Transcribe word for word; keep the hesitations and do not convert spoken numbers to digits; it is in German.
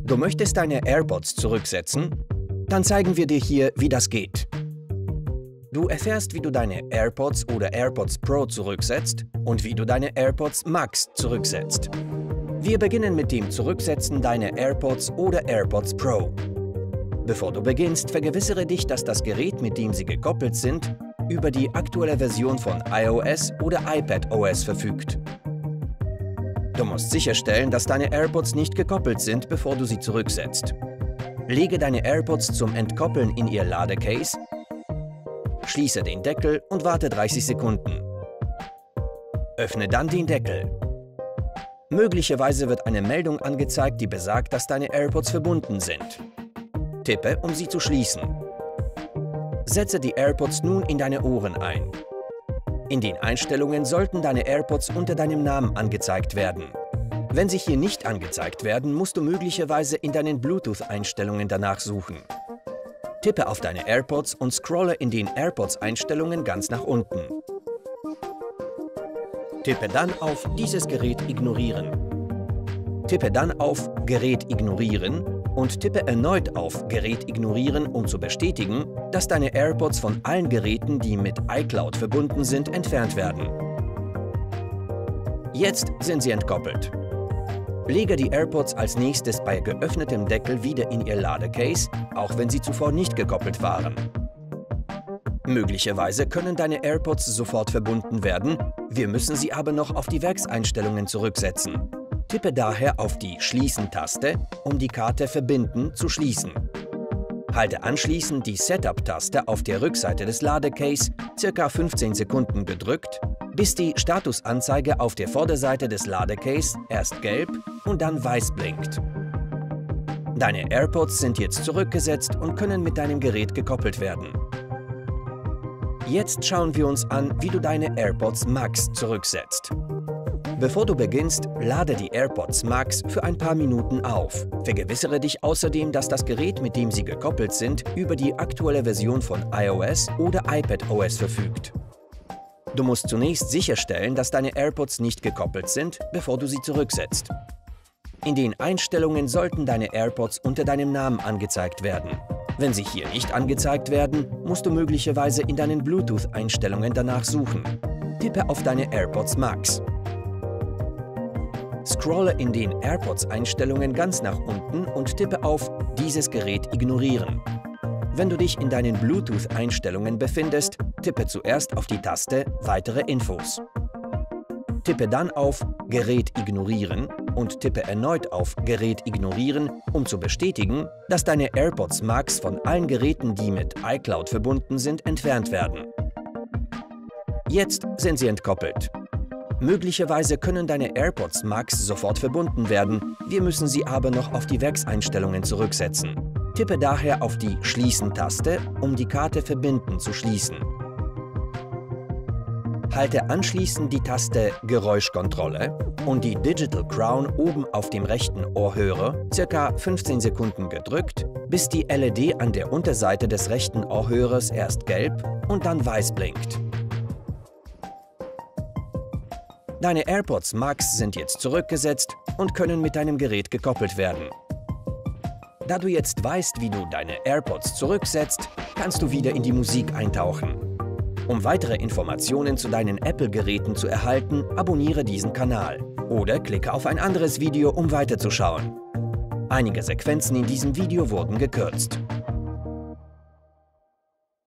Du möchtest deine AirPods zurücksetzen? Dann zeigen wir dir hier, wie das geht. Du erfährst, wie du deine AirPods oder AirPods Pro zurücksetzt und wie du deine AirPods Max zurücksetzt. Wir beginnen mit dem Zurücksetzen deiner AirPods oder AirPods Pro. Bevor du beginnst, vergewissere dich, dass das Gerät, mit dem sie gekoppelt sind, über die aktuelle Version von iOS oder iPadOS verfügt. Du musst sicherstellen, dass deine AirPods nicht gekoppelt sind, bevor du sie zurücksetzt. Lege deine AirPods zum Entkoppeln in ihr Ladecase, schließe den Deckel und warte dreißig Sekunden. Öffne dann den Deckel. Möglicherweise wird eine Meldung angezeigt, die besagt, dass deine AirPods verbunden sind. Tippe, um sie zu schließen. Setze die AirPods nun in deine Ohren ein. In den Einstellungen sollten deine AirPods unter deinem Namen angezeigt werden. Wenn sie hier nicht angezeigt werden, musst du möglicherweise in deinen Bluetooth-Einstellungen danach suchen. Tippe auf deine AirPods und scrolle in den AirPods-Einstellungen ganz nach unten. Tippe dann auf Dieses Gerät ignorieren. Tippe dann auf Gerät ignorieren und tippe erneut auf Gerät ignorieren, um zu bestätigen, dass deine AirPods von allen Geräten, die mit iCloud verbunden sind, entfernt werden. Jetzt sind sie entkoppelt. Lege die AirPods als nächstes bei geöffnetem Deckel wieder in ihr Ladecase, auch wenn sie zuvor nicht gekoppelt waren. Möglicherweise können deine AirPods sofort verbunden werden, wir müssen sie aber noch auf die Werkseinstellungen zurücksetzen. Tippe daher auf die Schließen-Taste, um die Karte Verbinden zu schließen. Halte anschließend die Setup-Taste auf der Rückseite des Ladecase ca. fünfzehn Sekunden gedrückt, bis die Statusanzeige auf der Vorderseite des Ladecase erst gelb und dann weiß blinkt. Deine AirPods sind jetzt zurückgesetzt und können mit deinem Gerät gekoppelt werden. Jetzt schauen wir uns an, wie du deine AirPods Max zurücksetzt. Bevor du beginnst, lade die AirPods Max für ein paar Minuten auf. Vergewissere dich außerdem, dass das Gerät, mit dem sie gekoppelt sind, über die aktuelle Version von iOS oder iPadOS verfügt. Du musst zunächst sicherstellen, dass deine AirPods nicht gekoppelt sind, bevor du sie zurücksetzt. In den Einstellungen sollten deine AirPods unter deinem Namen angezeigt werden. Wenn sie hier nicht angezeigt werden, musst du möglicherweise in deinen Bluetooth-Einstellungen danach suchen. Tippe auf deine AirPods Max. Scrolle in den AirPods-Einstellungen ganz nach unten und tippe auf Dieses Gerät ignorieren. Wenn du dich in deinen Bluetooth-Einstellungen befindest, tippe zuerst auf die Taste Weitere Infos. Tippe dann auf Gerät ignorieren und tippe erneut auf Gerät ignorieren, um zu bestätigen, dass deine AirPods Max von allen Geräten, die mit iCloud verbunden sind, entfernt werden. Jetzt sind sie entkoppelt. Möglicherweise können deine AirPods Max sofort verbunden werden, wir müssen sie aber noch auf die Werkseinstellungen zurücksetzen. Tippe daher auf die Schließen-Taste, um die Karte Verbinden zu schließen. Halte anschließend die Taste Geräuschkontrolle und die Digital Crown oben auf dem rechten Ohrhörer ca. fünfzehn Sekunden gedrückt, bis die L E D an der Unterseite des rechten Ohrhörers erst gelb und dann weiß blinkt. Deine AirPods Max sind jetzt zurückgesetzt und können mit deinem Gerät gekoppelt werden. Da du jetzt weißt, wie du deine AirPods zurücksetzt, kannst du wieder in die Musik eintauchen. Um weitere Informationen zu deinen Apple-Geräten zu erhalten, abonniere diesen Kanal oder klicke auf ein anderes Video, um weiterzuschauen. Einige Sequenzen in diesem Video wurden gekürzt.